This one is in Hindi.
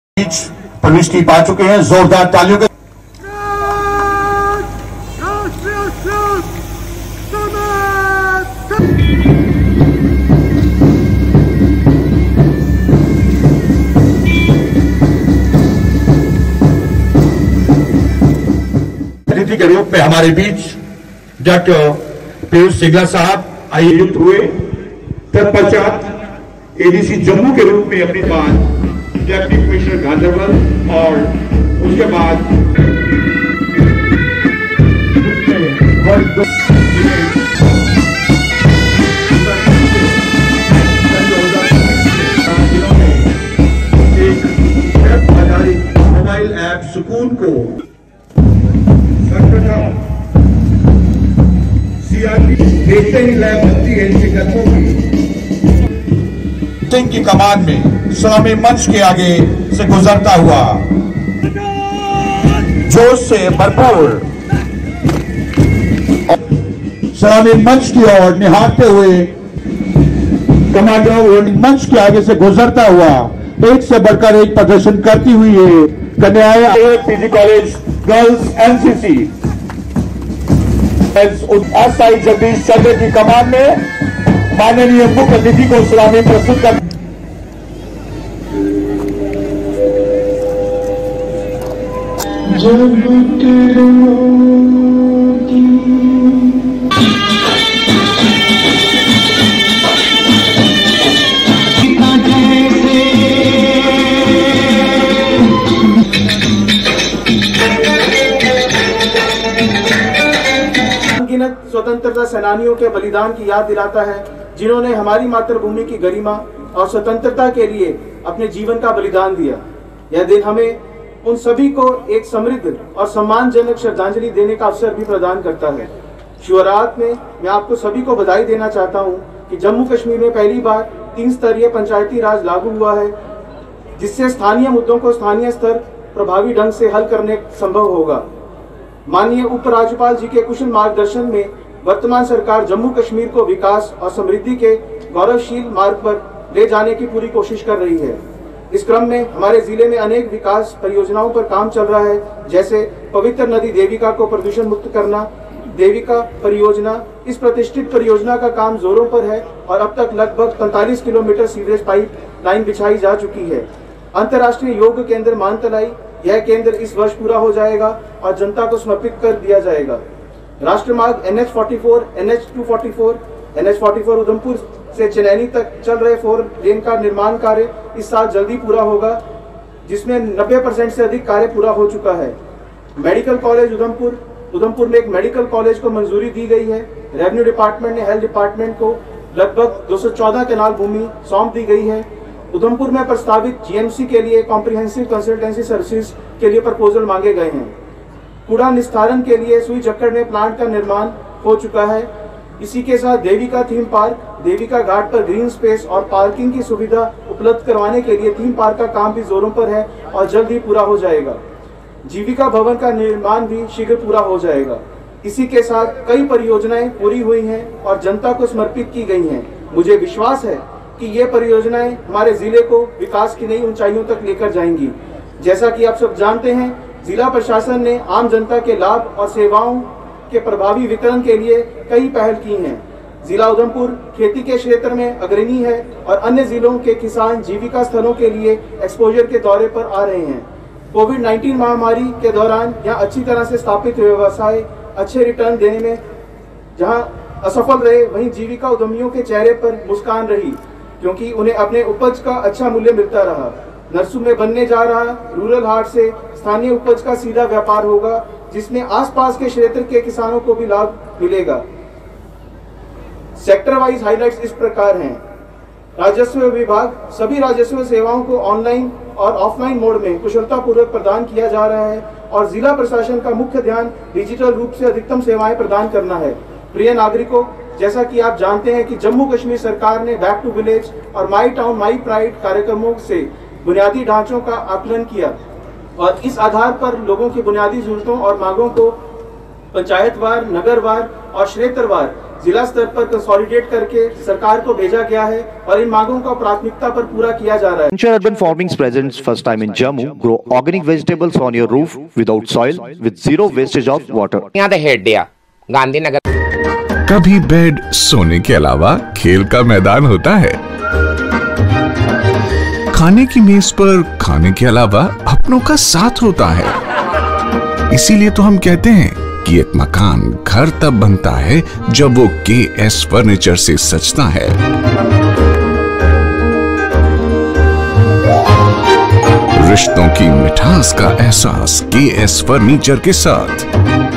बीच प्रविष्टि पा चुके हैं। जोरदार तालियों के अतिथि के रूप में हमारे बीच डॉक्टर पीयूष सिंगला साहब आयोजित हुए। तत्पश्चात एडीसी जम्मू के रूप में अपनी बात डिप्टी कमिश्नर गांधरबल और उसके बाद एक ऐप आधारित मोबाइल ऐप सुकून को सीआरपी देखते ही लैब बनती है इनके कदमों की कमान में सलामी मंच के आगे से गुजरता हुआ जोश से भरपूर सलामी मंच की ओर निहारते हुए कमांडर मंच के आगे से गुजरता हुआ एक से बढ़कर एक प्रदर्शन करती हुई है कन्याएं PG college girls NCC SI Jagdish Chandra की कमान में माननीय मुख्य अतिथि को सलामी प्रस्तुत कर स्वतंत्रता सेनानियों के बलिदान की याद दिलाता है, जिन्होंने हमारी मातृभूमि की गरिमा और स्वतंत्रता के लिए अपने जीवन का बलिदान दिया। यह दिन हमें उन सभी को एक समृद्ध और सम्मानजनक श्रद्धांजलि देने का अवसर भी प्रदान करता है। शुरुआत में मैं आपको सभी को बधाई देना चाहता हूं कि जम्मू कश्मीर में पहली बार 3 स्तरीय पंचायती राज लागू हुआ है, जिससे स्थानीय मुद्दों को स्थानीय स्तर प्रभावी ढंग से हल करने संभव होगा। माननीय उपराज्यपाल जी के कुशल मार्गदर्शन में वर्तमान सरकार जम्मू कश्मीर को विकास और समृद्धि के गौरवशील मार्ग पर ले जाने की पूरी कोशिश कर रही है। इस क्रम में हमारे जिले में अनेक विकास परियोजनाओं पर काम चल रहा है, जैसे पवित्र नदी देविका को प्रदूषण मुक्त करना। देविका परियोजना, इस प्रतिष्ठित परियोजना का काम जोरों पर है और अब तक लगभग 45 किलोमीटर सीवरेज पाइप लाइन बिछाई जा चुकी है। अंतर्राष्ट्रीय योग केंद्र मानतलाई, यह केंद्र इस वर्ष पूरा हो जाएगा और जनता को समर्पित कर दिया जाएगा। राष्ट्रमार्ग NH44, NH244, NH44 उधमपुर से चनैनी तक चल रहे 4 लेन का निर्माण कार्य इस साल जल्दी पूरा होगा, जिसमें 90% से अधिक कार्य पूरा हो चुका है। मेडिकल कॉलेज उधमपुर में एक मेडिकल कॉलेज को मंजूरी दी गई है। रेवेन्यू डिपार्टमेंट ने हेल्थ डिपार्टमेंट को लगभग 214 केनाल भूमि सौंप दी गई है। उधमपुर में प्रस्तावित GMC के लिए कॉम्प्रिहेंसिव कंसल्टेंसी सर्विसेज के लिए प्रपोजल मांगे गए हैं। कूड़ा निस्तारण के लिए सुई झक्कड़ में प्लांट का निर्माण हो चुका है। इसी के साथ देविका थीम पार्क, देविका घाट पर ग्रीन स्पेस और पार्किंग की सुविधा उपलब्ध करवाने के लिए थीम पार्क का काम भी जोरों पर है और जल्द ही पूरा हो जाएगा। जीविका भवन का निर्माण भी शीघ्र पूरा हो जाएगा। इसी के साथ कई परियोजनाएं पूरी हुई हैं और जनता को समर्पित की गई हैं। मुझे विश्वास है कि ये परियोजनाएं हमारे जिले को विकास की नई ऊंचाइयों तक लेकर जाएंगी। जैसा कि आप सब जानते हैं, जिला प्रशासन ने आम जनता के लाभ और सेवाओं के प्रभावी वितरण के लिए कई पहल की हैं। जिला उधमपुर खेती के क्षेत्र में अग्रणी है और अन्य जिलों के किसान जीविका स्थलों के लिए एक्सपोजर के दौरे पर आ रहे हैं। कोविड-19 महामारी के दौरान यहाँ अच्छी तरह से स्थापित व्यवसाय अच्छे रिटर्न देने में जहाँ असफल रहे, वहीं जीविका उद्यमियों के चेहरे पर मुस्कान रही, क्योंकि उन्हें अपने उपज का अच्छा मूल्य मिलता रहा। नरसू में बनने जा रहा रूरल हाट से स्थानीय उपज का सीधा व्यापार होगा, जिसमें आसपास के क्षेत्र के किसानों को भी लाभ मिलेगा। सेक्टर वाइज हाइलाइट्स इस प्रकार हैं। राजस्व विभाग, सभी राजस्व सेवाओं को ऑनलाइन और ऑफलाइन मोड में कुशलतापूर्वक प्रदान किया जा रहा है और जिला प्रशासन का मुख्य ध्यान डिजिटल रूप से अधिकतम सेवाएं प्रदान करना है। प्रिय नागरिकों, जैसा कि आप जानते हैं कि जम्मू कश्मीर सरकार ने बैक टू विलेज और माई टाउन माई प्राइड कार्यक्रमों से बुनियादी ढांचों का आकलन किया और इस आधार पर लोगों की बुनियादी जरूरतों और मांगों को पंचायतवार, नगरवार और क्षेत्रवार जिला स्तर पर कंसोलिडेट करके सरकार को भेजा गया है और इन मांगों को प्राथमिकता पर पूरा किया जा रहा है। Venture Urban Farming's presence first time in Jammu. Grow organic vegetables on your roof without soil with zero wastage of water. यहाँ the head दिया गांधीनगर। कभी बेड सोने के अलावा खेल का मैदान होता है, खाने की मेज पर खाने के अलावा अपनों का साथ होता है। इसीलिए तो हम कहते हैं कि एक मकान घर तब बनता है जब वो KS फर्नीचर से सजता है। रिश्तों की मिठास का एहसास KS फर्नीचर के साथ।